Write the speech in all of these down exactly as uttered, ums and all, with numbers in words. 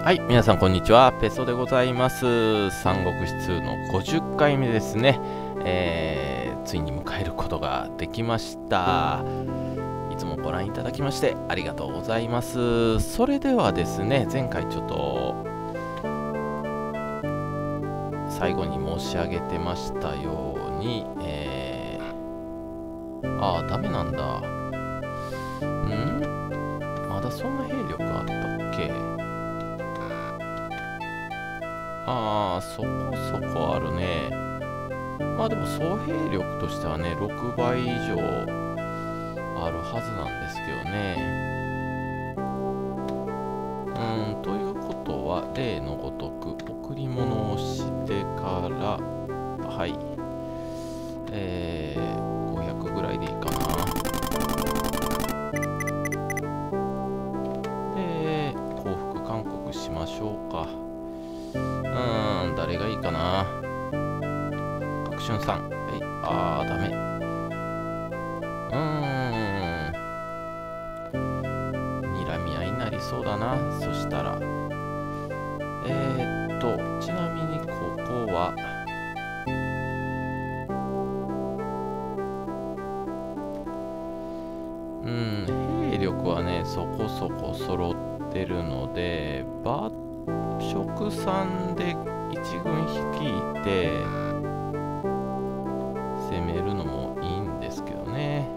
はい、皆さんこんにちは。ペソでございます。三国志ツーのごじゅっかいめですね。えー、ついに迎えることができました。いつもご覧いただきましてありがとうございます。それではですね、前回ちょっと最後に申し上げてましたように、えー、ああ、ダメなんだ。んまだそんな兵力あったっけ？ああ、そこそこあるね。まあでも総兵力としてはね、ろくばい以上あるはずなんですけどね。うーん、ということは、例のごとく、贈り物をしてから、はい、えー、ごひゃくぐらいでいいかな。で、降伏勧告しましょうか。うーん、誰がいいかな。白春さん。はい。あー、ダメ。うーん。睨み合いになりそうだな。そしたら。えー、っと、ちなみにここは、うん、兵力はね、そこそこ揃ってるので、馬謖さんで一軍率いて、攻めるのもいいんですけどね。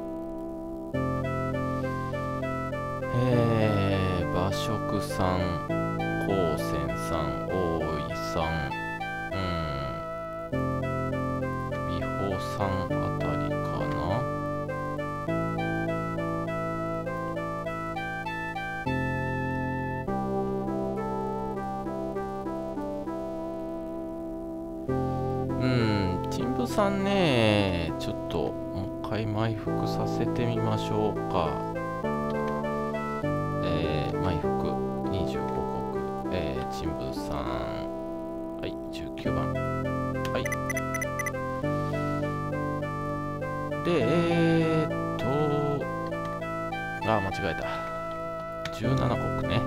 えー、馬謖さん、高専さん、大井さん、うん、美穂さんあたりかな。うん、陳部さんね、ちょっともう一回埋伏させてみましょうか。えー、埋伏にじゅうごこく、えー、陳部さん、はい、じゅうきゅうばん。はい。で、えーっと、あ、間違えた。じゅうななこくね。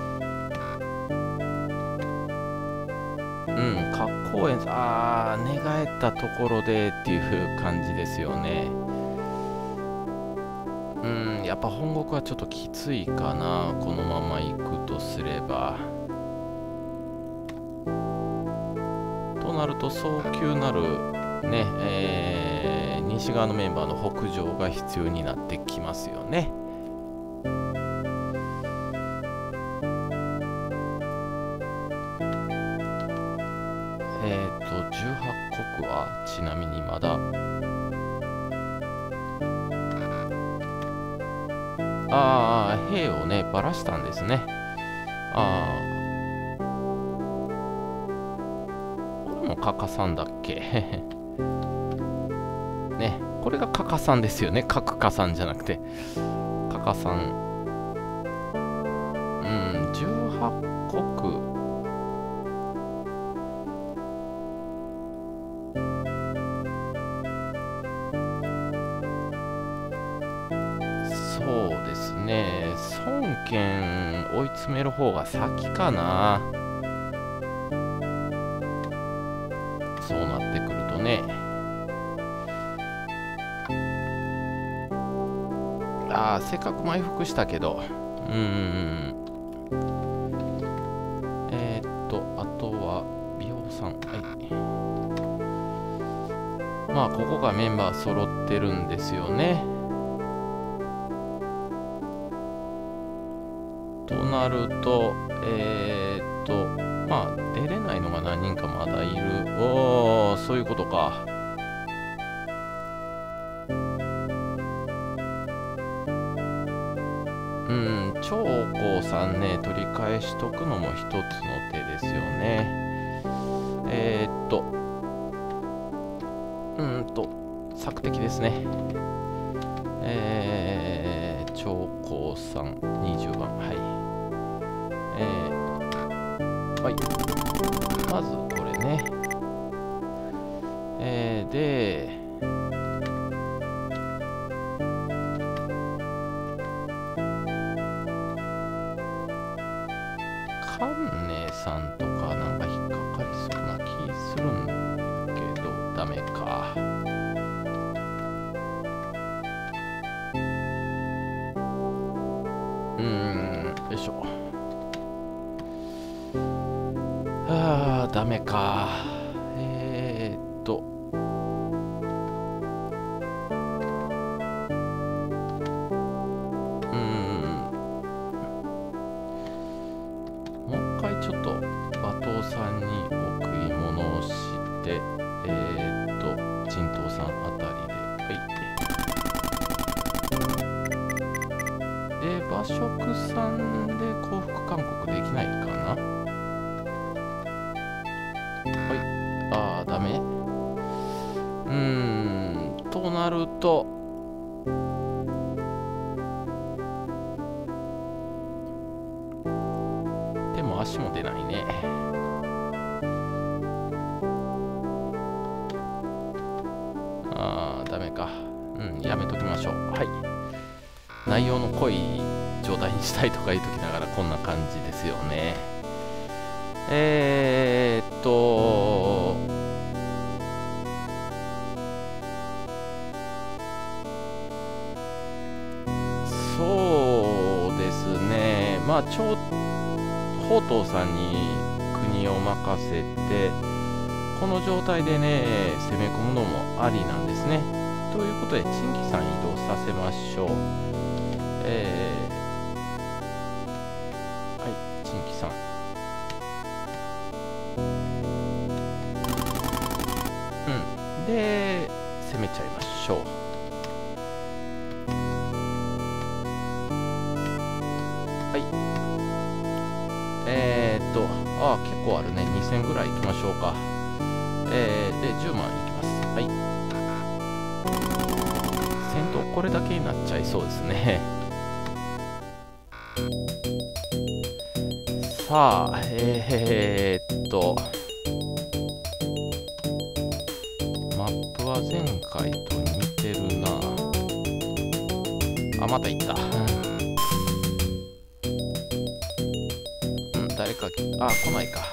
うん、格好園、あー、寝返ったところでっていう感じですよね。うん、やっぱ本国はちょっときついかな、このまま行くとすれば。となると、早急なる、ね、えー、西側のメンバーの北上が必要になってきますよね。えっと、じゅうはっこくはちなみにまだ、ああ、兵をね、ばらしたんですね。ああ、これもカカさんだっけね、これがカカさんですよね。カクカさんじゃなくて、カカさん。うん、じゅうはっこく。そうですね。孫権追い詰める方が先かな。そうなってくるとね。ああ、せっかく埋伏したけど。うーん。えー、っと、あとは、美穂さん。はい。まあ、ここがメンバー揃ってるんですよね。となると、えー、っと、まあ、出れないのが何人かまだいる。おー、そういうことか。うん、長江さんね、取り返しとくのも一つの手ですよね。えー、っと、うーんと、索敵ですね。えー、長江さん、にじゅうばん。はい。えー、はい。まず、これね。えー、で、 丹寧さんとかなんか引っかかりそうな気するんだけど、ダメか。うーん、よいしょ。あー、ダメか。えーっと。うーん。もう一回ちょっと馬頭さんにお食い物をして、えーっと、神東さんあたりで。はい。で、馬食さんで幸福勧告できないかな。はい。ああ、ダメ。うーん、となると、手も足も出ないね。ああ、ダメか。うん、やめときましょう。はい。内容の濃い状態にしたいとか言いときながらこんな感じですよね。えーっと、そうですね。まあ、ちょう、宝東さんに国を任せて、この状態でね、攻め込むのもありなんですね。ということで、陳毅さん移動させましょう。えー、はい、陳毅さん。うん。で、攻めちゃいましょう。はい。えーっと、ああ、結構あるね。にせんぐらい行きましょうか。えー、で、じゅうまんいきます。はい。戦闘これだけになっちゃいそうですね。さあ、えー、っと、マップは前回と似てるな。あ、また行った。うん、誰か、あ、来ないか。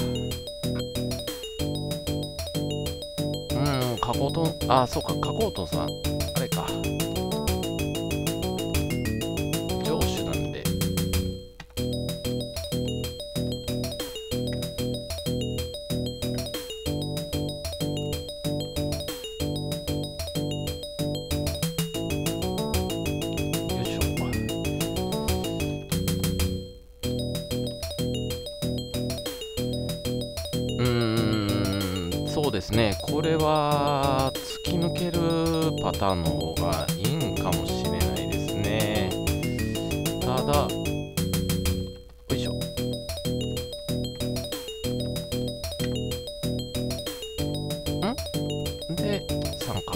うん、加工と、あ、そうか、加工とさん、あれか。上手なんで。そうですね、これは突き抜けるパターンの方がいいんかもしれないですね。ただ、よいしょ。んで、さんか。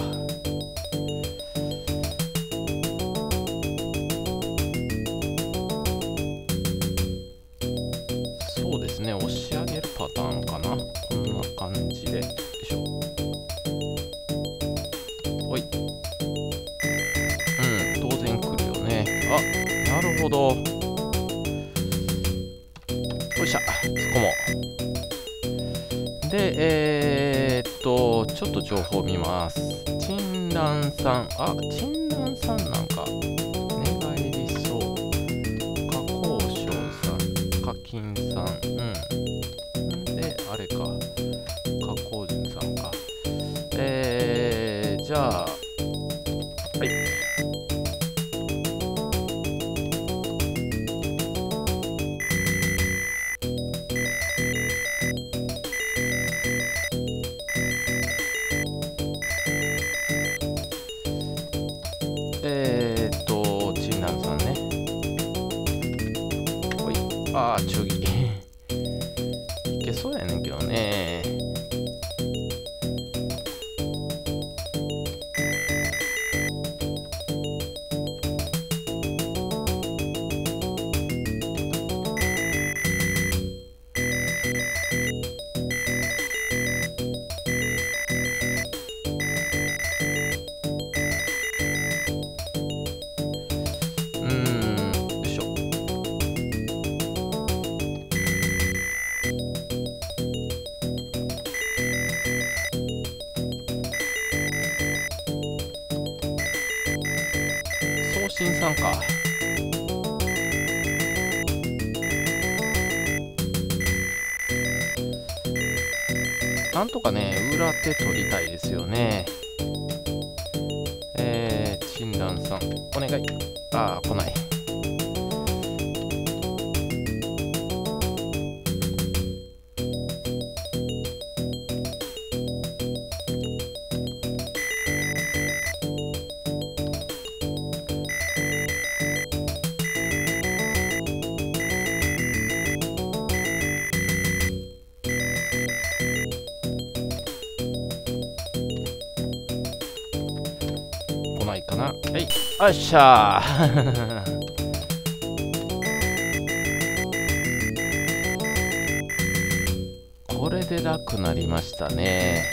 そうですね、押し上げるパターンかな。こんな感じで。よいしょ。ほい。うん、当然来るよね。あ、なるほど。よいしょ、突っ込もう。で、えー、っと、ちょっと情報見ます。陳蘭さん、あ、陳蘭さんなんか、寝返りそう。加工省さん、課金さん、うん。で、あれか。加工順さんか。えー、じゃあ、はい。えーっと、陳蘭さんね。ほい。あー、中義。いけそうやねんけどね。うーん、よいしょ。 信さんか。なんとかね、裏手取りたいですよね。えー、診断さん、お願い。ああ、来ない。来ないかな。はい、よっしゃー。これで楽なりましたね。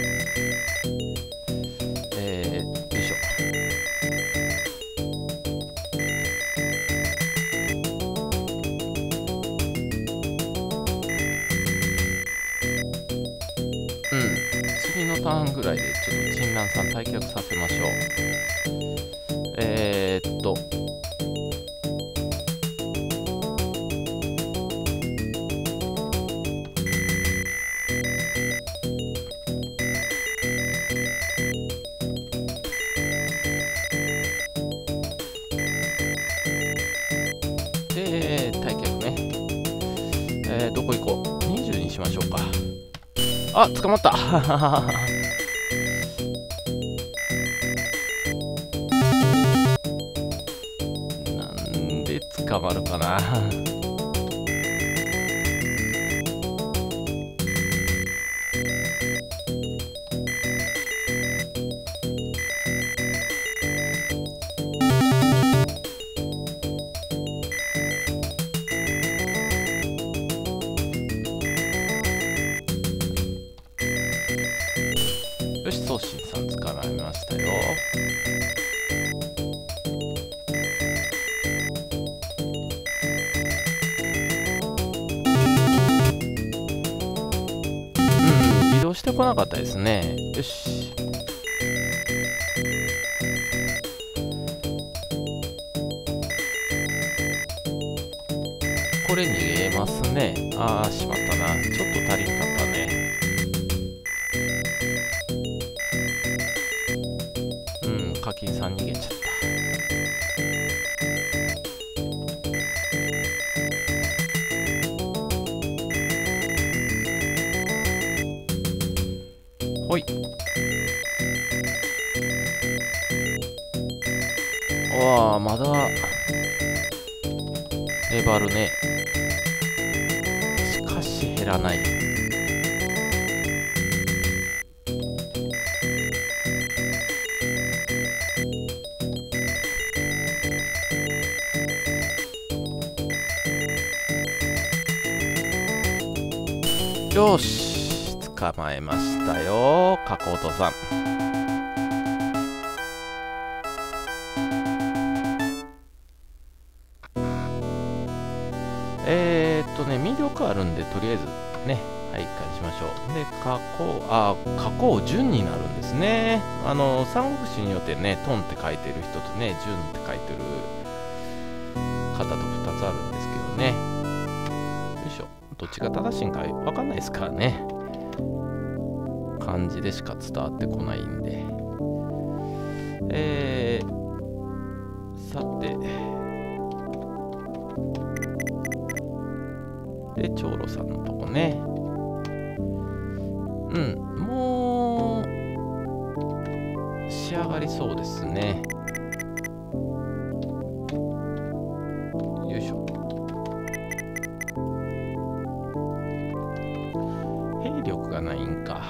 えー、よいしょ。うん、次のターンぐらいでちょっと診断さん退却させましょう。えー、っとで退却ね。えー、どこ行こう。にじゅうにしましょうか。あ、捕まった。なんで捕まるかな。よし、送信さん捕まえましたよ。うん、移動してこなかったですね。よし。これ逃げますね。ああ、しまったな。ちょっと足りんかったね。うん、課金さん逃げちゃった。ほい。わあ、まだ粘るね。しかし減らない。よし、捕まえましたよ、加工とさん。えーっとね、魅力あるんで、とりあえずね、はい、返しましょう。で、加工、あ、加工順になるんですね。あの、三国志によってね、トンって書いてる人とね、順って書いてる方とふたつあるんですけどね。よいしょ。どっちが正しいんかわかんないですからね。漢字でしか伝わってこないんで。えー、さて。で、長老さんのとこね。うん、もう、仕上がりそうですね。よいしょ。兵力がないんか。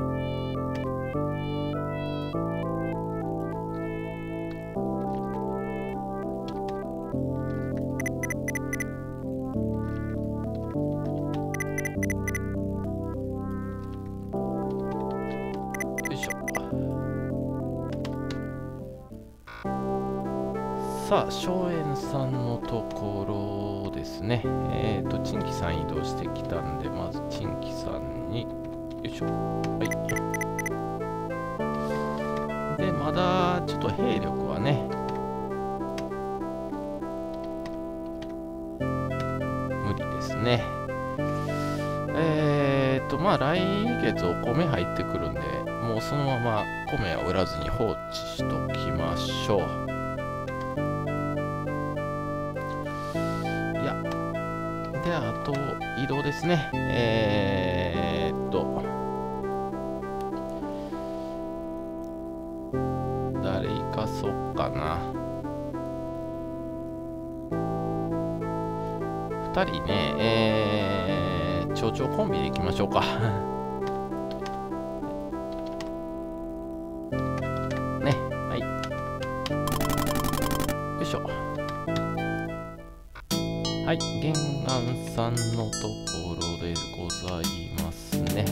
さあ、荘園さんのところですね。えっと、陳規さん移動してきたんで、まず陳規さんに、よいしょ。はい。で、まだちょっと兵力はね、 ですね。えーっと、まあ来月お米入ってくるんで、もうそのまま米は売らずに放置しときましょう。いや、で、あと移動ですね。えーっと、誰行かそっかな。ふたりね、えー、町長コンビで行きましょうか。ね、はい。よいしょ。はい、玄安さんのところでございますね。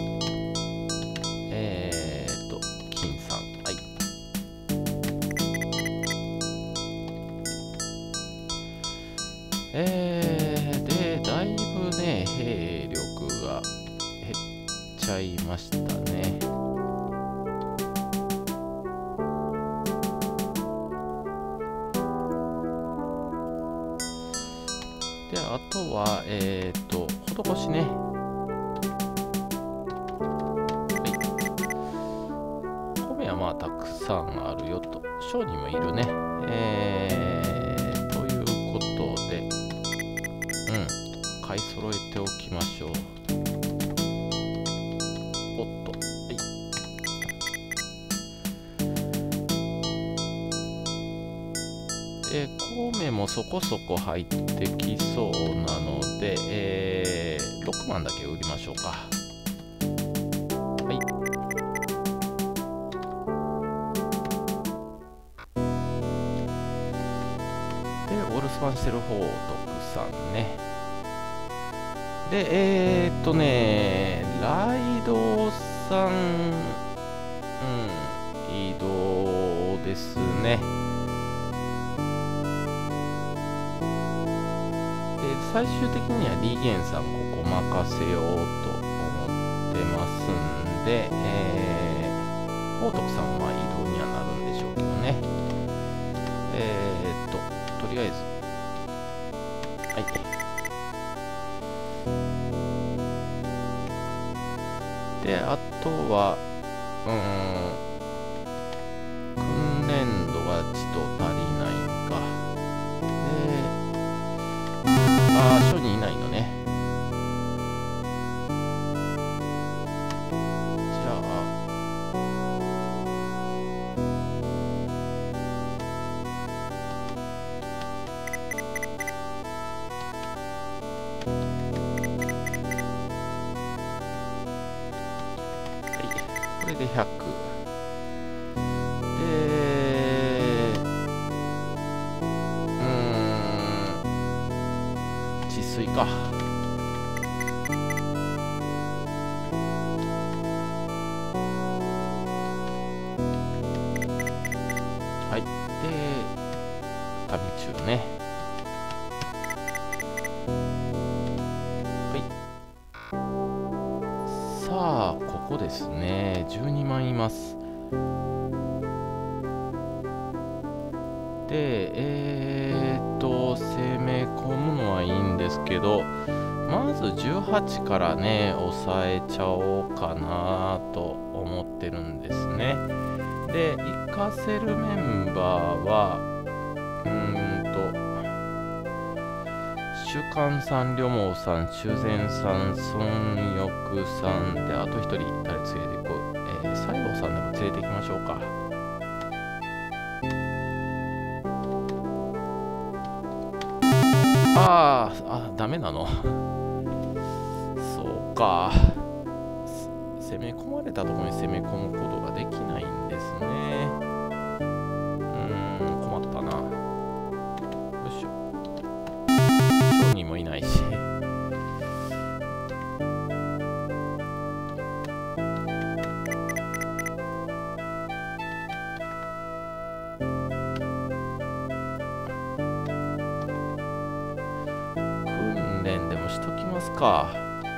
えーと、金さん、はい。えー、で、だいぶね、兵力が減っちゃいましたね。で、あとは、えーと、施しね。はい。米はまあ、たくさんあるよと。商人もいるね。えー、ということで、うん、買い揃えておきましょう。おっと、はい。で、米もそこそこ入ってきそうなので、えー、ろくまんだけ売りましょうか。はい。で、オルスパンしてる方、徳さんね。で、えーっとね、ライドさん、うん、移動ですね。最終的にはリーゲンさんここ任せようと思ってますんで、えー、宝徳さんは移動にはなるんでしょうけどね。えーっと、とりあえず、はい。で、あとは、うーん、訓練度がちと足りないんか。ああ、商人いないのね。じゃあ、はい、これでひゃく。で、うーん、治水か。はい。で、旅中ね。はい。さあ、ここですね。じゅうにまんいます。で、えーっと、攻め込むのはいいんですけど、まずじゅうはちからね、抑えちゃおうかなと思ってるんですね。で、行かせるメンバーは、うーんと、主幹さん、両毛さん、修善さん、孫翼さんで、あと一人、誰連れていこう。えー、西郷さんでも連れて行きましょうか。あーあ、ダメなの。そうか。攻め込まれたところに攻め込むことができないんですね。うーん、困ったな。よいしょ。商人もいないし。訓練でもしときますか。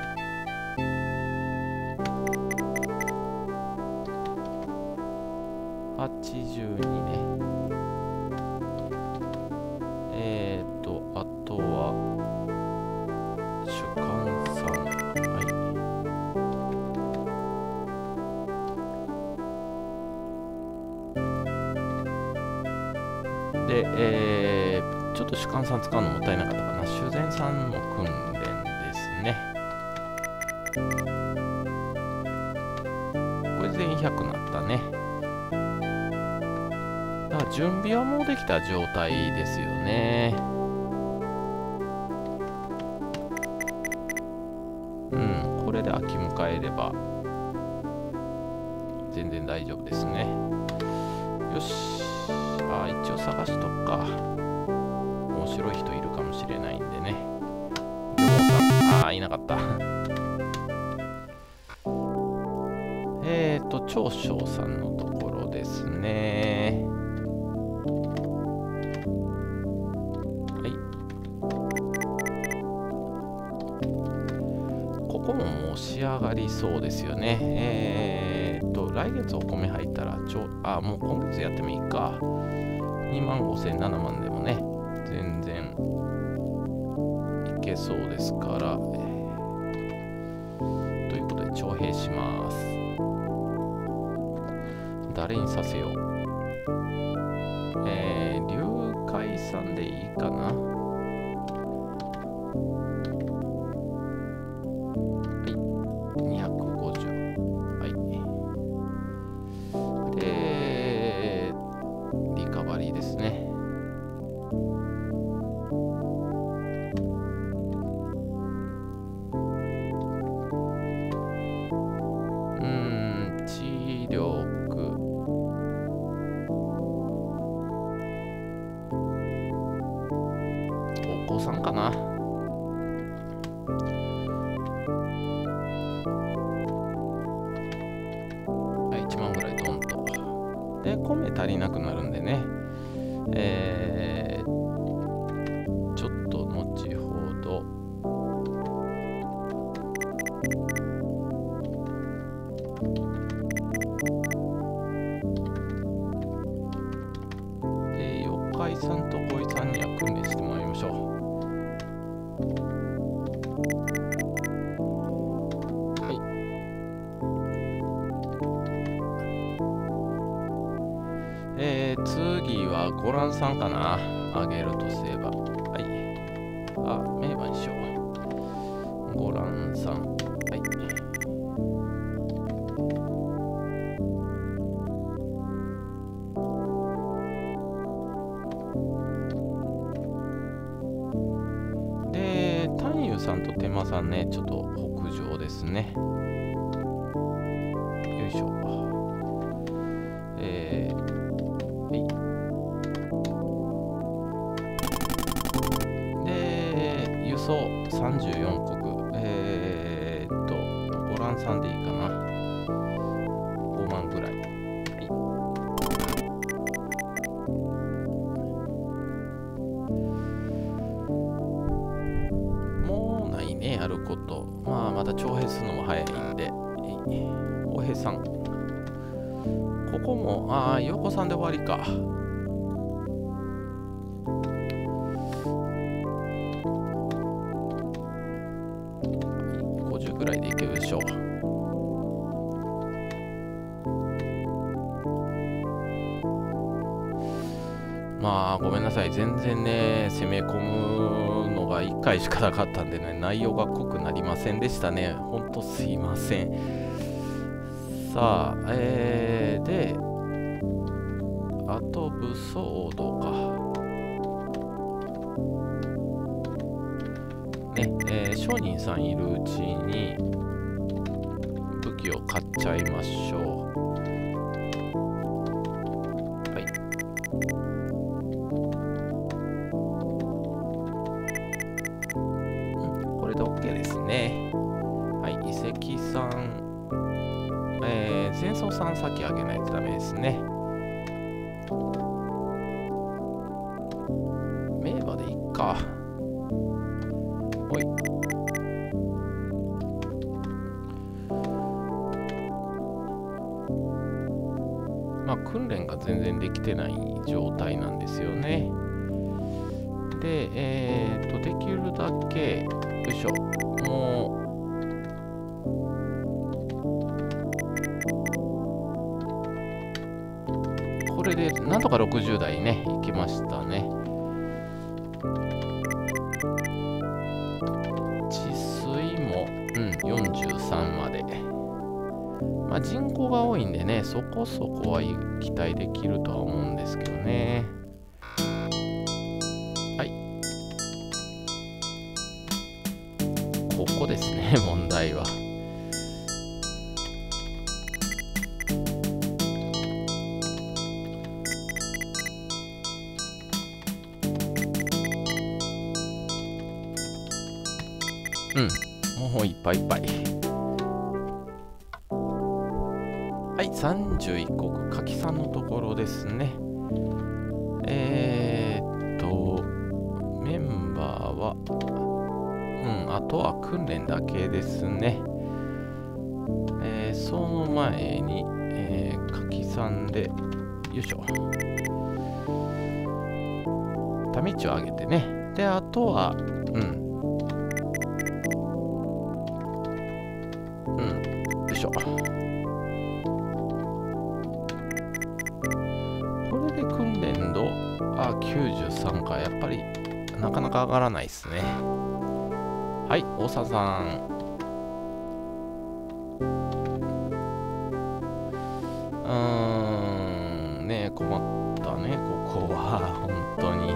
はちじゅうにね。えーっと、あとは、 主幹さん。はい。で、えー、ちょっと主幹さん使うのもったいなかったかな。修繕さんの訓練ですね。これ全員ひゃくなったね。だから準備はもうできた状態ですよね。うん、これで秋迎えれば全然大丈夫ですね。よし。あ、一応探しとくか。面白い人いるかもしれないんでね。りょうさん、あー、いなかった。えーと、長将さんのところですね。はい。ここももう仕上がりそうですよね。えーと、来月お米入ったら、ちょ、あ、もう今月やってもいいか。にまんごせん、ななまんでもね、全然いけそうですから。えー、ということで、徴兵します。誰にさせよう。えー、龍海さんでいいかな。はい。にひゃくごじゅう。はい。で、リカバリーですね。うーん、治療。さんかな。はい、いちまんぐらいドンと。で、米足りなくなるんでね。えー、ちょっと後ほど。で、妖怪さんとゴイさんには訓練してもらいましょう。えー、次はゴランさんかな。あげるとすれば。はい。あ、名馬にしよう。ゴランさん。はい。で、タンユさんとテマさんね、ちょっと北上ですね。よいしょ。えー、さんじゅうよんこく、えー、っと、ご覧さんでいいかな。ごまんぐらい。はい、もうないね、やること。まあ、また徴兵するのも早いんで。おへさん。ここも、ああ、横さんで終わりか。ぐらいでいけるでしょう。まあごめんなさい、全然ね攻め込むのがいっかいしかなかったんでね、内容が濃くなりませんでしたね。ほんとすいません。さあ、えー、であと武装道かね。えー、商人さんいるうちに武器を買っちゃいましょう。はい。これで OK ですね。はい。遺跡さん、えー、前奏さん先上げないとダメですね。名馬でいっか。ほい。まあ訓練が全然できてない状態なんですよね。 で、えー、と、できるだけ、よいしょ、もう、これで、なんとかろくじゅうだいね、いきましたね。治水も、うん、よんじゅうさんまで。まあ、人口が多いんでね、そこそこは期待できるとは思うんですけどね。はい。ここですね、問題は。うん、もういっぱいいっぱい。はい、さんじゅういっこく、柿さんのところですね。えーっと、メンバーは、うん、あとは訓練だけですね。えー、その前に、えー、柿さんで、よいしょ。タミチを上げてね。で、あとは、うん。うん、よいしょ。これで訓練度、あ、きゅうじゅうさんか。やっぱり、なかなか上がらないですね。はい、大沢さん。うーん、ねえ、困ったね、ここは、本当に。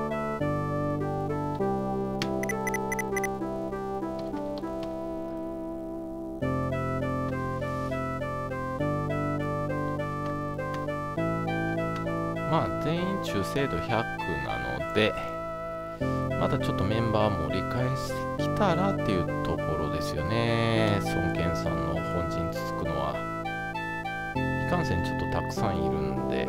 まあ、全員中精度ひゃくなので、まだちょっとメンバーも理解してきたらっていうところですよね。孫健さんの本陣つつくのは。いかんせんちょっとたくさんいるんで。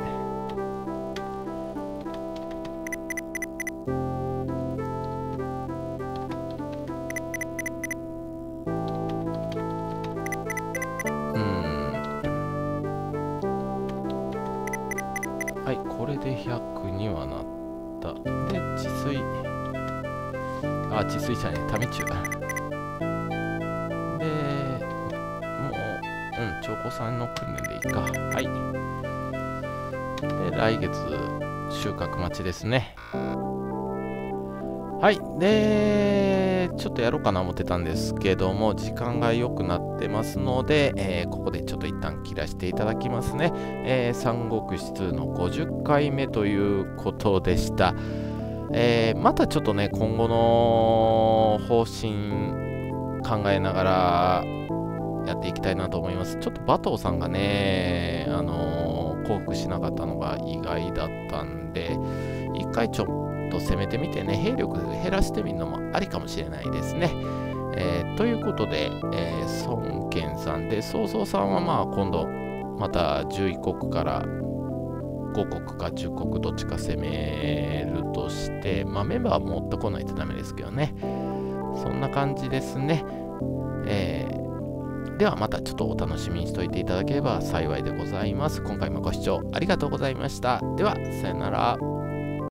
うん。はい、これでひゃくにはなった。で、治水。あ、治水じゃねえ、タメ中。で、もう、うん、長子さんの訓練でいいか。はい。で、来月、収穫待ちですね。はい。で、ちょっとやろうかな思ってたんですけども、時間が良くなってますので、えー、ここでちょっと一旦切らせていただきますね。えー、三国志にのごじゅっかいめということでした。えー、またちょっとね、今後の方針考えながらやっていきたいなと思います。ちょっと馬頭さんがね、あのー、降伏しなかったのが意外だったんで、一回ちょっと攻めてみてね、兵力減らしてみるのもありかもしれないですね。えー、ということで、えー、孫健さんで、曹操さんはまあ今度またじゅういっこくからごこくかじゅっこくどっちか攻めるとして、まあメンバー持ってこないとダメですけどね。そんな感じですね。えー、ではまたちょっとお楽しみにしておいていただければ幸いでございます。今回もご視聴ありがとうございました。では、さよなら。